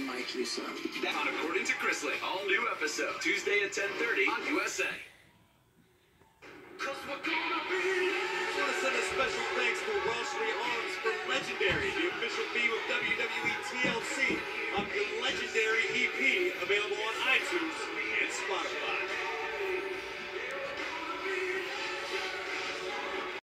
Mike Uso. On According to Chrisley, all new episode, Tuesday at 10:30 on USA. Cause we're gonna be there. Want to send a special thanks to Wellesley Arms for Legendary, the official theme of WWE TLC.